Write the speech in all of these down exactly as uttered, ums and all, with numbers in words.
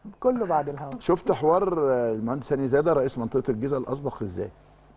كله بعد الهوا. شفت حوار المهندس هاني زاده رئيس منطقه الجيزه الاسبق ازاي؟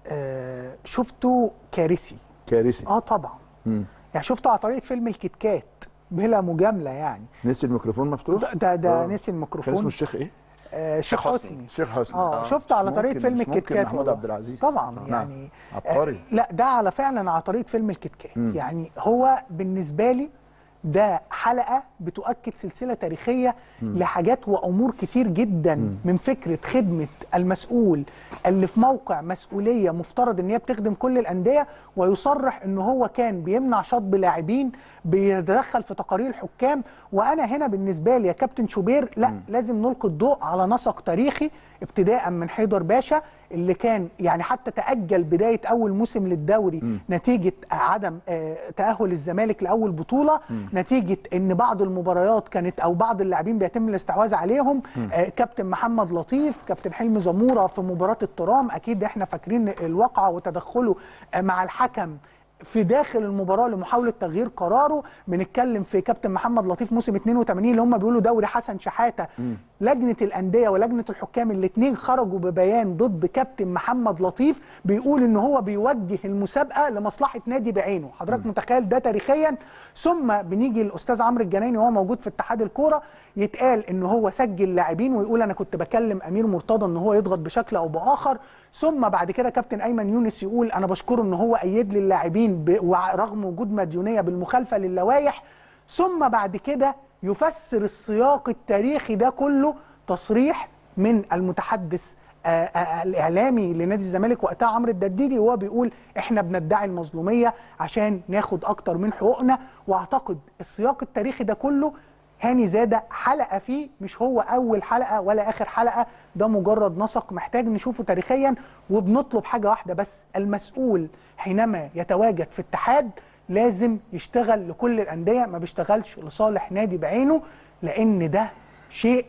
آه شفته كارثي. كارثي. اه طبعا. مم. يعني شفته على طريقه فيلم الكتكات بلا مجامله يعني. نسي الميكروفون مفتوح؟ ده ده, ده آه. نسي الميكروفون. كان اسمه الشيخ ايه؟ آه شيخ حسني. شيخ حسني. اه شفته على طريقه فيلم الكتكات. الكتكات. محمود عبد العزيز طبعا نعم. يعني عبقري. آه لا ده على فعلا على طريقه فيلم الكتكات. يعني هو بالنسبه لي ده حلقة بتؤكد سلسلة تاريخية م. لحاجات وأمور كتير جدا م. من فكرة خدمة المسؤول اللي في موقع مسؤولية مفترض ان هي بتخدم كل الأندية، ويصرح ان هو كان بيمنع شطب لاعبين، بيتدخل في تقارير الحكام. وأنا هنا بالنسبة لي يا كابتن شوبير لا م. لازم نلقي الضوء على نسق تاريخي ابتداء من حيدر باشا اللي كان يعني حتى تأجل بداية أول موسم للدوري م. نتيجة عدم تأهل الزمالك لأول بطولة، م. نتيجة ان بعض المباريات كانت او بعض اللاعبين بيتم الاستحواذ عليهم. آه كابتن محمد لطيف، كابتن حلمي زموره في مباراة الترام، اكيد احنا فاكرين الواقعة وتدخله آه مع الحكم في داخل المباراه لمحاوله تغيير قراره. بنتكلم في كابتن محمد لطيف موسم اتنين وتمانين اللي هم بيقولوا دوري حسن شحاته. م. لجنه الانديه ولجنه الحكام الاثنين خرجوا ببيان ضد كابتن محمد لطيف بيقول ان هو بيوجه المسابقه لمصلحه نادي بعينه. حضرتك م. متخيل ده تاريخيا؟ ثم بنيجي الاستاذ عمرو الجنايني وهو موجود في اتحاد الكوره يتقال ان هو سجل لاعبين ويقول انا كنت بكلم امير مرتضى ان هو يضغط بشكل او باخر. ثم بعد كده كابتن ايمن يونس يقول انا بشكره ان هو ايد لي اللاعبين ورغم وجود مديونيه بالمخالفه للوائح. ثم بعد كده يفسر السياق التاريخي ده كله تصريح من المتحدث آآ آآ الاعلامي لنادي الزمالك وقتها عمرو الدرديري وهو بيقول احنا بندعي المظلوميه عشان ناخد اكتر من حقوقنا. واعتقد السياق التاريخي ده كله هاني زاده حلقه فيه، مش هو اول حلقه ولا اخر حلقه، ده مجرد نسق محتاج نشوفه تاريخيا. وبنطلب حاجه واحده بس، المسؤول حينما يتواجد في اتحاد لازم يشتغل لكل الانديه، ما بيشتغلش لصالح نادي بعينه، لان ده شيء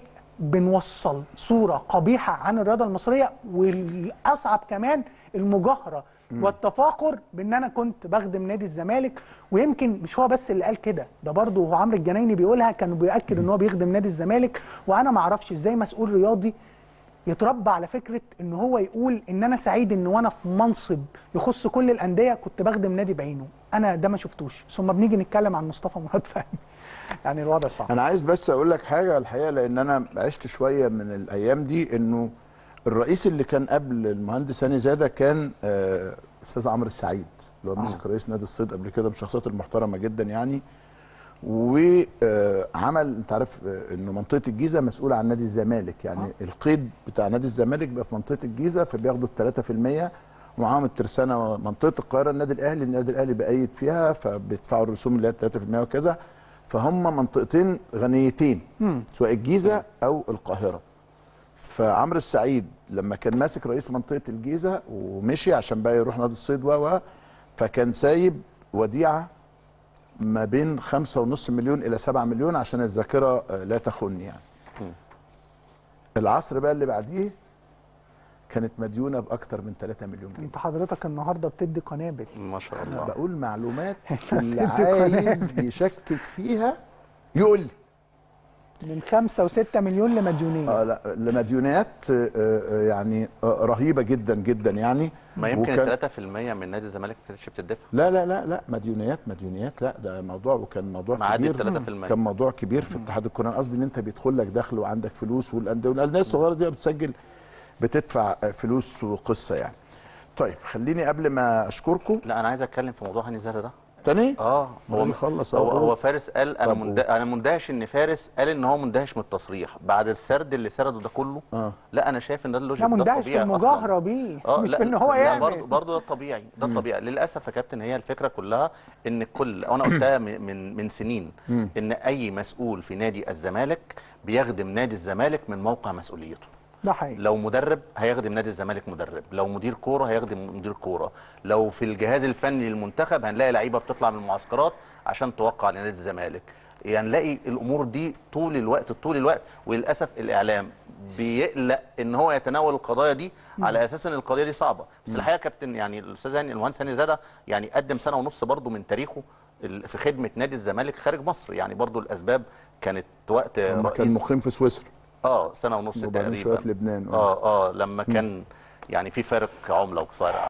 بنوصل صوره قبيحه عن الرياضه المصريه. والاصعب كمان المجاهره والتفاخر بان انا كنت بخدم نادي الزمالك. ويمكن مش هو بس اللي قال كده، ده برضه هو عمرو الجنايني بيقولها، كانوا بيأكد ان هو بيخدم نادي الزمالك. وانا ما اعرفش ازاي مسؤول رياضي يتربى على فكره ان هو يقول ان انا سعيد ان وانا في منصب يخص كل الانديه كنت بخدم نادي بعينه. انا ده ما شفتوش. ثم بنيجي نتكلم عن مصطفى مراد فهمي يعني الوضع صعب. انا عايز بس اقول لك حاجه الحقيقه، لان انا عشت شويه من الايام دي، انه الرئيس اللي كان قبل المهندس هاني زاده كان آه استاذ عمرو السعيد اللي هو مسك رئيس نادي الصيد قبل كده، من الشخصيات المحترمه جدا يعني. وعمل انت عارف انه منطقه الجيزه مسؤوله عن نادي الزمالك، يعني آه. القيد بتاع نادي الزمالك بقى في منطقه الجيزه، فبياخدوا ثلاثة في المية، ومعاهم الترسانه منطقه القاهره النادي الاهلي، النادي الاهلي بأيد فيها فبيدفعوا الرسوم اللي هي ثلاثة في المية وكذا. فهم منطقتين غنيتين م. سواء الجيزه او القاهره. فعمرو السعيد لما كان ماسك رئيس منطقه الجيزه ومشي عشان بقى يروح نادي الصيد و فكان سايب وديعه ما بين خمسة ونص مليون الى سبعة مليون عشان الذاكره لا تخني يعني. م. العصر بقى اللي بعديه كانت مديونه باكثر من ثلاثة مليون جنيه. انت حضرتك النهارده بتدي قنابل ما شاء الله. انا بقول معلومات اللي عايز يشكك فيها يقول لي. من خمسة وستة مليون لمديونيه. اه لا لمديونيات آه يعني آه رهيبه جدا جدا يعني. ما يمكن وكان... ثلاثة في المية من نادي الزمالك ما كانتش بتدفع. لا لا لا لا مديونيات مديونيات لا ده موضوع، وكان موضوع كبير. ثلاثة في المية كان موضوع كبير في اتحاد الكوره. قصدي ان انت بيدخل لك دخل وعندك فلوس، والانديه والناس الصغيره دي بتسجل بتدفع فلوس وقصه يعني. طيب خليني قبل ما اشكركم. لا انا عايز اتكلم في موضوع هاني زاده ده تاني. اه هو مخلص هو, هو فارس قال انا مند... انا مندهش ان فارس قال ان هو مندهش من التصريح بعد السرد اللي سرده ده كله. آه. لا انا شايف ان ده اللوجيك ده الطبيعي. مندهش في المجاهره بيه آه مش لا في ان هو يعمل. برضه برضه ده الطبيعي، ده الطبيعي. للاسف يا كابتن هي الفكره كلها ان الكل، وانا قلتها من من سنين مم. ان اي مسؤول في نادي الزمالك بيخدم نادي الزمالك من موقع مسؤوليته. ده حقيقي. لو مدرب هيخدم نادي الزمالك مدرب، لو مدير كوره هيخدم مدير كوره، لو في الجهاز الفني للمنتخب هنلاقي لعيبه بتطلع من المعسكرات عشان توقع لنادي الزمالك. يعني نلاقي الامور دي طول الوقت طول الوقت. وللاسف الاعلام بيقلق ان هو يتناول القضايا دي م. على اساس ان القضيه دي صعبه. بس الحقيقه يا كابتن يعني الاستاذ هاني المهندس هاني زاده يعني قدم سنه ونص برضه من تاريخه في خدمه نادي الزمالك خارج مصر، يعني برضه الاسباب كانت وقت رئيس كان مقيم في سويسرا. اه سنه ونص وبعدين تقريبا. شويه في لبنان. اه اه لما كان يعني في فارق عمله وصار